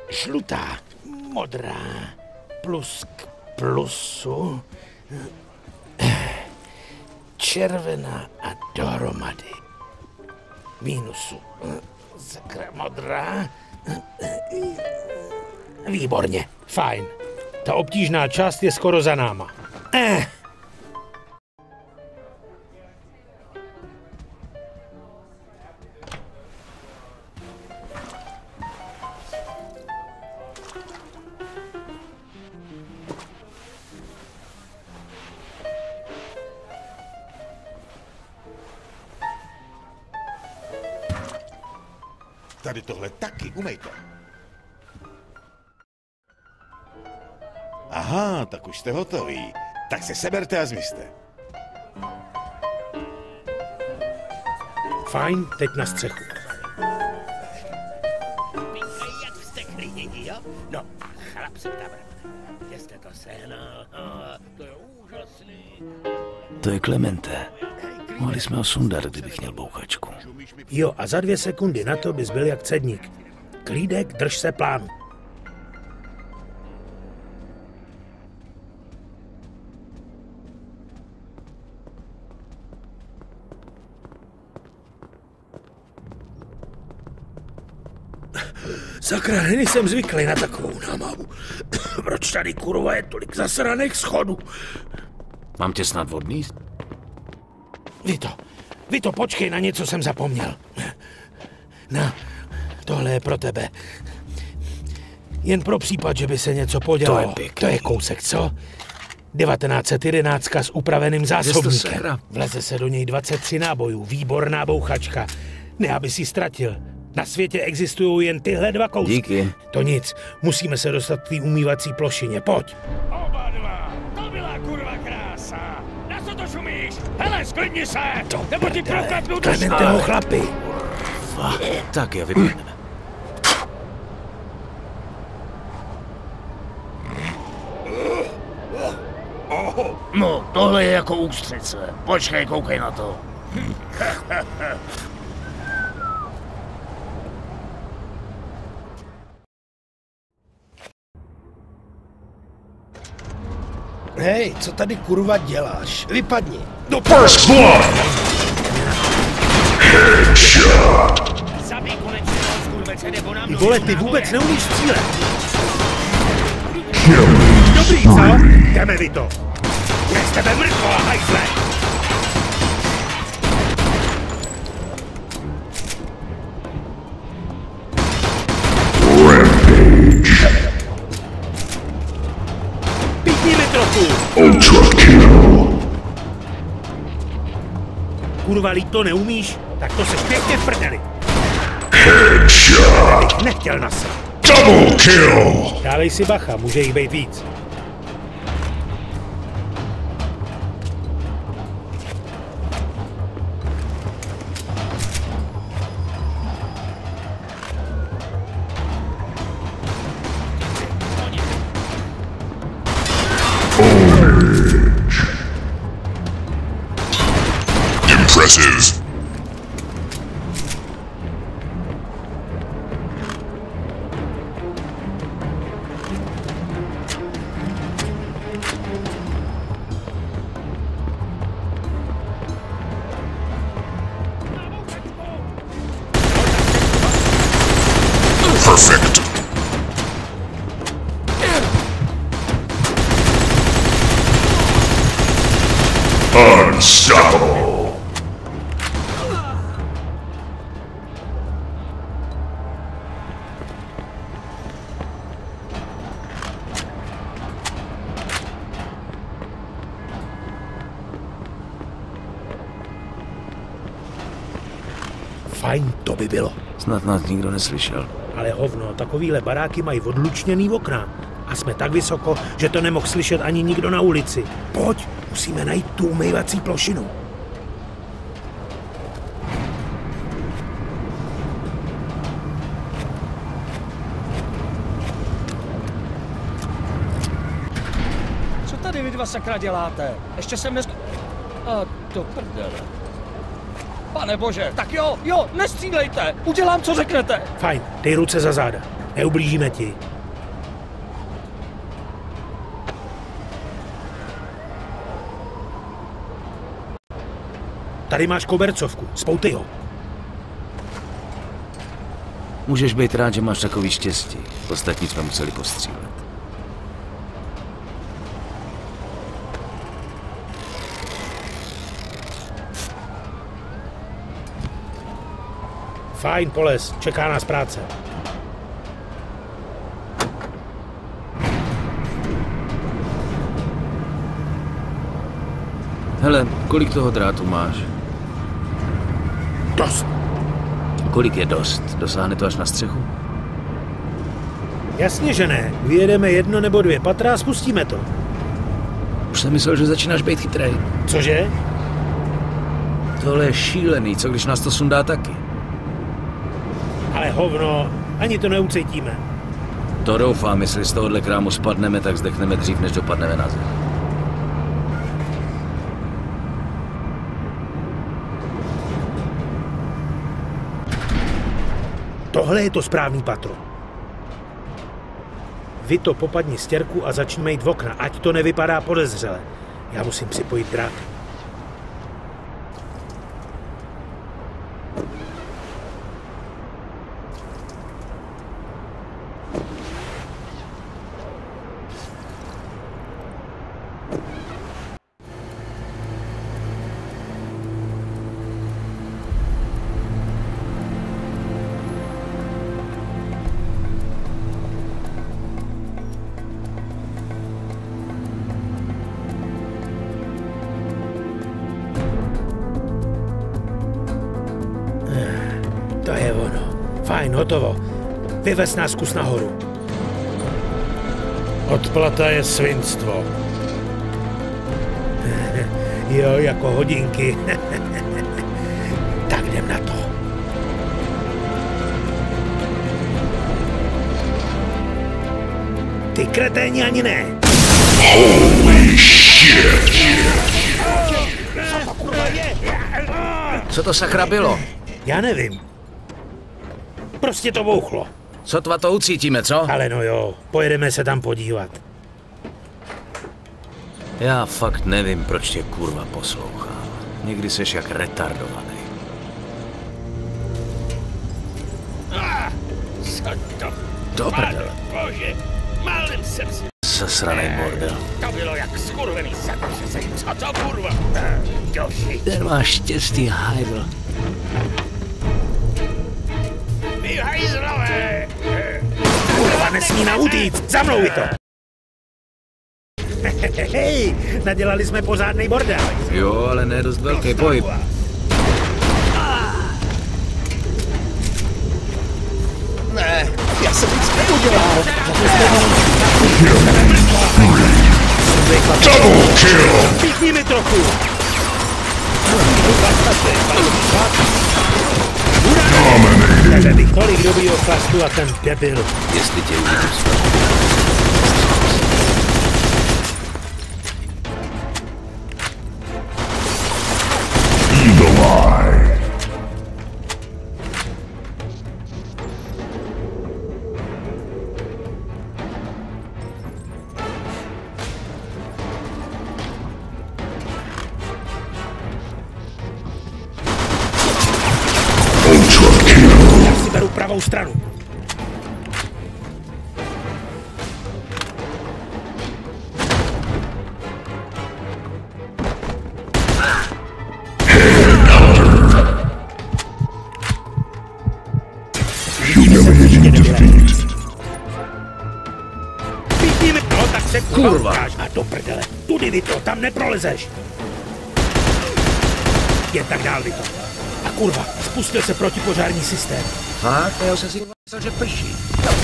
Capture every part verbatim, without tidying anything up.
žlutá, modrá, plus k plusu, červená a dohromady. Mínusu. Sakra, modrá. Výborně, fajn. Ta obtížná část je skoro za náma. Eh. Tady tohle taky, umej to. Aha, tak už jste hotoví. Tak se seberte a zmizte. Fajn, teď na střechu. Jak jste klidnění, jo? No, chlap se tam. Kde jste to sehnal? To je úžasný. To je Clemente. Mohli jsme ho sundat, kdybych měl bouchačku. Jo, a za dvě sekundy na to bys byl jak cedník. Klídek, drž se plánu. Sakra, nejsem zvyklý na takovou námahu. Proč tady kurva je tolik zasraných schodů? Mám tě snad odníst? Vito, Vito, počkej, na něco jsem zapomněl. Na, tohle je pro tebe. Jen pro případ, že by se něco podělalo. To je pěkný. To je kousek, co? devatenáct set jedenáct s upraveným zásobníkem. Vleze se do něj dvacet tři nábojů. Výborná bouchačka. Ne, aby si ztratil. Na světě existují jen tyhle dva kousky. Díky. To nic. Musíme se dostat k té umývací plošině. Pojď. Oba dva. To byla kurva krása. Na co to šumíš? Hele, sklidni se. To nebo ti proklepnu do Klementeho chlapi. Tak je, vypadneme. No, tohle je jako ústřice. Počkej, koukej na to. Hej, co tady kurva děláš? Vypadni. Do First blood! Headshot! Zabij konečně toho skurvece, nebo nám... Vole, ty vůbec neumíš střílet. Dobrý, co? Jdeme, Vito. Je z tebe mrtvola, hajzle! Píkni mi trochu. Ultra kill. Kurva, líto neumíš? Tak to seš pěkně v prdeli. Headshot. Bych nechtěl nasrat. Double kill. Dávej si bacha, může jich být víc. Impressive. Perfect. Unstoppable. Fajn, to by bylo. Snad nás nikdo neslyšel. Ale hovno, takovýhle baráky mají odlučněný okna. A jsme tak vysoko, že to nemohl slyšet ani nikdo na ulici. Pojď, musíme najít tu umývací plošinu. Co tady vy dva sakra děláte? Ještě jsem nesk... A to prdele. Pane bože, tak jo, jo, nestřílejte! Udělám, co řeknete! Fajn, dej ruce za záda. Neublížíme ti. Tady máš kobercovku. Spoutej ho. Můžeš být rád, že máš takový štěstí. Ostatní jsme museli postřílet. Fajn, polez. Čeká nás práce. Hele, kolik toho drátu máš? Dost. Kolik je dost? Dosáhne to až na střechu? Jasně, že ne. Vyjedeme jedno nebo dvě patra a spustíme to. Už jsem myslel, že začínáš být chytrej. Cože? Tohle je šílený, co když nás to sundá taky? Ale hovno, ani to neucítíme. To doufám, jestli z tohohle krámu spadneme, tak zdechneme dřív, než dopadneme na zem. Tohle je to správný patro. Vy to popadni stěrku a začneme jít v okna, ať to nevypadá podezřele. Já musím připojit drát. To je ono. Fajn, hotovo. Vyvez nás kus nahoru. Odplata je svinstvo. Jo, jako hodinky. Tak jdem na to. Ty kreténi ani ne. Holy shit! Co to sakra bylo? Já nevím. Prostě to bouchlo. Sotva to ucítíme, co? Ale no jo, pojedeme se tam podívat. Já fakt nevím, proč tě kurva poslouchám. Někdy seš jak retardovaný. Ah, co to? Do prdele. Bože, málem jsem si... Zasranej bordel. To bylo jak skurvený sakosesej. Co to kurva? Joši. Ten máš štěstí, hajdl. Vy hajzlové! Kurva, nesmí nám utíct! Za mnou to! Hej, nadělali jsme pořádnej bordel. Jo, ale ne dost velký pohyb. Ne, já jsem nic neudělal. Double kill! Píchni mi trochu! Dominating! Tebe bych tolik dobrýho chlastu a ten debil. Jestli tě uvidím spát. Eagle Eye! Ultra kill! Já si beru pravou stranu. Humiliating defeat. Píchni mi to, tak se Kurva. ukáž. A do prdele, tudy Vito, tam neprolezeš. Jen tak dál, Vito. A kurva, spustil se protipožární systém. Fakt? Já jsem si myslel, že prší.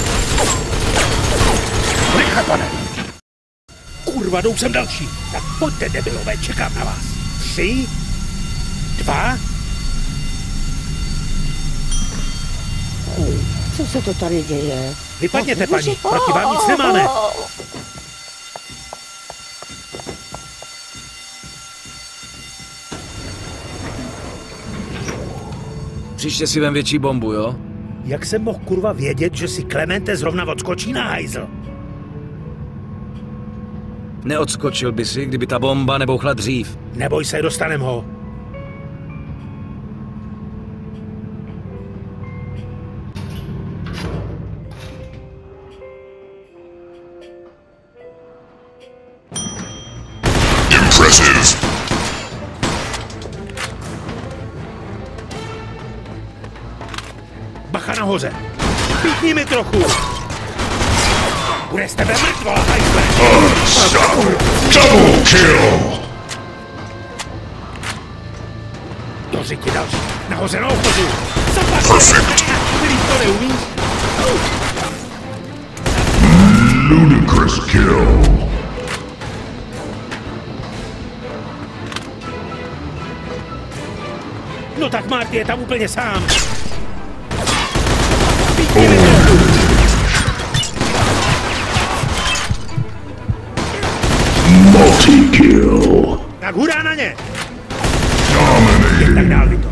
Nechaj, pane! Kurva, jdou sem další. Tak pojďte, debilové, čekám na vás. Tři, dva... Co se to tady děje? Vypadněte, paní, proti vám nic nemáme. Příště si vem větší bombu, jo? Jak jsem mohl kurva vědět, že si Clemente zrovna odskočí na hajzl? Neodskočil by si, kdyby ta bomba nebouchla dřív. Neboj se, dostanem ho. Impressive. Bacha nahoře. Píkni mi trochu. Bude z tebe mrtvola, hajzle. Unstoppable. Double kill. To říky další. Nahoře na ochozu. Zapadne. Perfect. Který to neumí? Ludicrous kill. No tak Marty je tam úplně sám. Píkni mi trochu. Multi-kill. Tak hurá na ně. Dominating. Tak dál, Vito.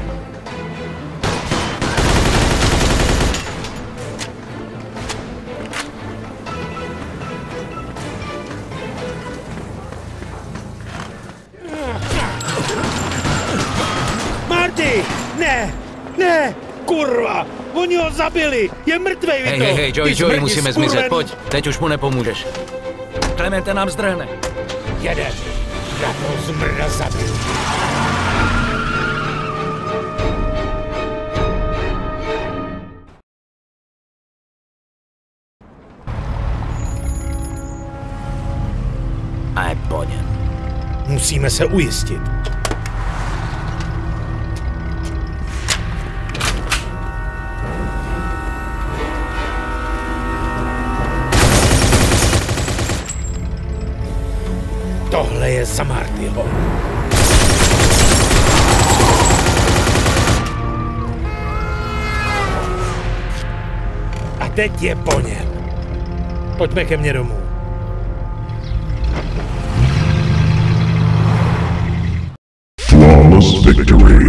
Marty! Ne! Ne! Kurva! Oni ho zabili! Je mrtvej, Vito! Hej, hej, hej, Joey, Ty Joey, smrdi musíme skurven- zmizet, pojď. Teď už mu nepomůžeš. Clemente nám zdrhne. Jede! Já toho zmrda zabiju! A je po něm. Musíme se ujistit. Tohle je za Martyho. A teď je po něm. Pojďme ke mně domů. Flawless victory.